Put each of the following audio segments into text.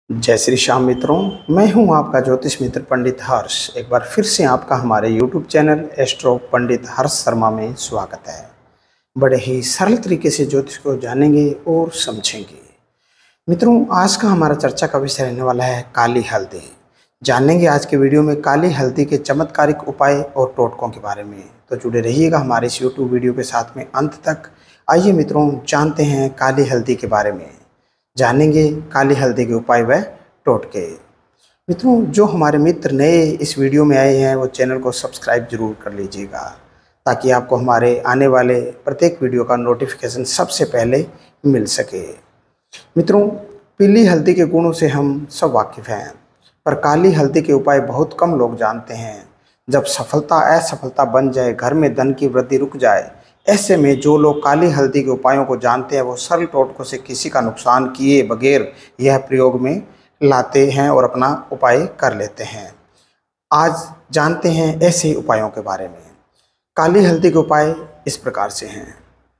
जय श्री श्याम मित्रों, मैं हूं आपका ज्योतिष मित्र पंडित हर्ष। एक बार फिर से आपका हमारे YouTube channel astro Pandit Harsh Sharma में स्वागत है। बड़े ही सरल तरीके से ज्योतिष को जानेंगे और समझेंगे। मित्रों, आज का हमारा चर्चा का विषय रहने वाला है काली हल्दी। जानेंगे आज के वीडियो में काली हल्दी के चमत्कारिक उपाय और टोटकों के बारे में। तो जुड़े रहिएगा हमारे इस YouTube वीडियो के साथ में अंत तक। आइए मित्रों, जानते हैं काली हल्दी के बारे में, जानेंगे काली हल्दी के उपाय व टोटके। मित्रों, जो हमारे मित्र नए इस वीडियो में आए हैं वो चैनल को सब्सक्राइब जरूर कर लीजिएगा, ताकि आपको हमारे आने वाले प्रत्येक वीडियो का नोटिफिकेशन सबसे पहले मिल सके। मित्रों, पीली हल्दी के गुणों से हम सब वाकिफ़ हैं, पर काली हल्दी के उपाय बहुत कम लोग जानते हैं। जब सफलता असफलता बन जाए, घर में धन की वृद्धि रुक जाए, ऐसे में जो लोग काली हल्दी के उपायों को जानते हैं वो सरल टोटकों से किसी का नुकसान किए बगैर यह प्रयोग में लाते हैं और अपना उपाय कर लेते हैं। आज जानते हैं ऐसे उपायों के बारे में। काली हल्दी के उपाय इस प्रकार से हैं।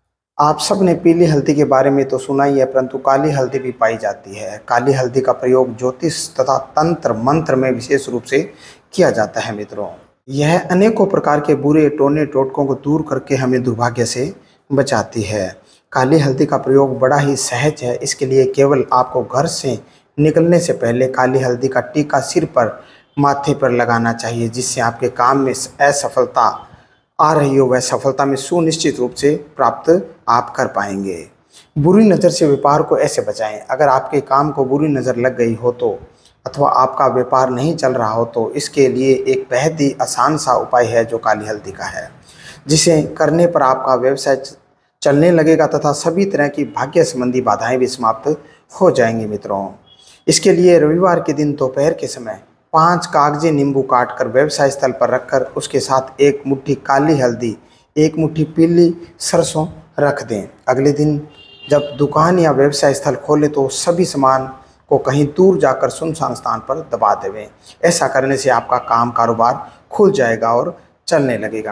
आप सब ने पीली हल्दी के बारे में तो सुना ही है, परंतु काली हल्दी भी पाई जाती है। काली हल्दी का प्रयोग ज्योतिष तथा तंत्र मंत्र में विशेष रूप से किया जाता है। मित्रों, यह अनेकों प्रकार के बुरे टोने टोटकों को दूर करके हमें दुर्भाग्य से बचाती है। काली हल्दी का प्रयोग बड़ा ही सहज है। इसके लिए केवल आपको घर से निकलने से पहले काली हल्दी का टीका सिर पर माथे पर लगाना चाहिए, जिससे आपके काम में असफलता आ रही हो वह सफलता में सुनिश्चित रूप से प्राप्त आप कर पाएंगे। बुरी नज़र से व्यापार को ऐसे बचाएं। अगर आपके काम को बुरी नज़र लग गई हो तो, अथवा आपका व्यापार नहीं चल रहा हो तो, इसके लिए एक बेहद ही आसान सा उपाय है जो काली हल्दी का है, जिसे करने पर आपका व्यवसाय चलने लगेगा तथा सभी तरह की भाग्य संबंधी बाधाएं भी समाप्त हो जाएंगी। मित्रों, इसके लिए रविवार के दिन दोपहर के समय 5 कागजी नींबू काटकर व्यवसाय स्थल पर रखकर उसके साथ एक मुट्ठी काली हल्दी, एक मुट्ठी पीली सरसों रख दें। अगले दिन जब दुकान या व्यवसाय स्थल खोलें तो सभी सामान को कहीं दूर जाकर सुनसान स्थान पर दबा देवें। ऐसा करने से आपका काम कारोबार खुल जाएगा और चलने लगेगा।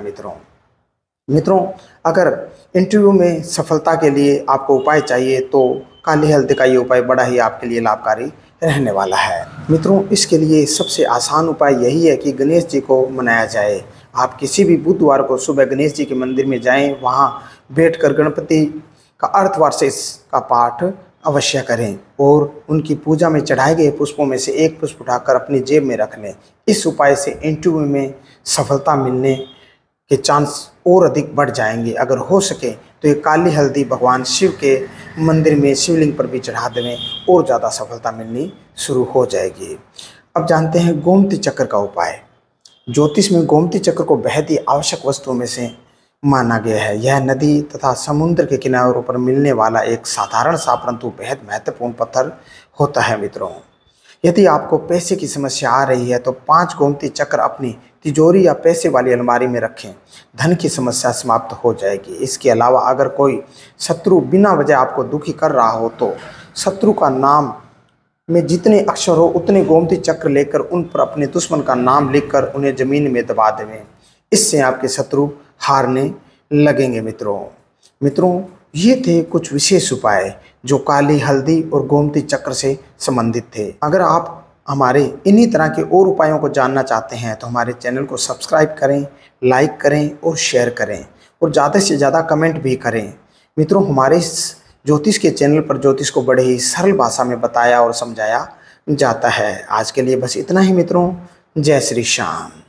मित्रों, अगर इंटरव्यू में सफलता के लिए आपको उपाय चाहिए तो काली हल्दी का ये उपाय बड़ा ही आपके लिए लाभकारी रहने वाला है। मित्रों, इसके लिए सबसे आसान उपाय यही है कि गणेश जी को मनाया जाए। आप किसी भी बुधवार को सुबह गणेश जी के मंदिर में जाएं, वहां बैठकर गणपति का अर्थवार्षिक का पाठ अवश्य करें और उनकी पूजा में चढ़ाए गए पुष्पों में से एक पुष्प उठाकर अपनी जेब में रख लें। इस उपाय से इंटरव्यू में सफलता मिलने के चांस और अधिक बढ़ जाएंगे। अगर हो सके तो ये काली हल्दी भगवान शिव के मंदिर में शिवलिंग पर भी चढ़ा देवें और ज़्यादा सफलता मिलनी शुरू हो जाएगी। अब जानते हैं गोमती चक्र का उपाय। ज्योतिष में गोमती चक्र को बेहद ही आवश्यक वस्तुओं में से माना गया है। यह नदी तथा समुद्र के किनारों पर मिलने वाला एक साधारण सा परंतु बेहद महत्वपूर्ण पत्थर होता है। मित्रों, यदि आपको पैसे की समस्या आ रही है तो 5 गोमती चक्र अपनी तिजोरी या पैसे वाली अलमारी में रखें। धन की समस्या समाप्त हो जाएगी। इसके अलावा अगर कोई शत्रु बिना वजह आपको दुखी कर रहा हो तो शत्रु का नाम में जितने अक्षर हो उतने गोमती चक्र लेकर उन पर अपने दुश्मन का नाम लिखकर उन्हें जमीन में दबा देवें। इससे आपके शत्रु हारने लगेंगे। मित्रों, ये थे कुछ विशेष उपाय जो काली हल्दी और गोमती चक्र से संबंधित थे। अगर आप हमारे इन्हीं तरह के और उपायों को जानना चाहते हैं तो हमारे चैनल को सब्सक्राइब करें, लाइक करें और शेयर करें और ज़्यादा से ज़्यादा कमेंट भी करें। मित्रों, हमारे इस ज्योतिष के चैनल पर ज्योतिष को बड़े ही सरल भाषा में बताया और समझाया जाता है। आज के लिए बस इतना ही मित्रों। जय श्री श्याम।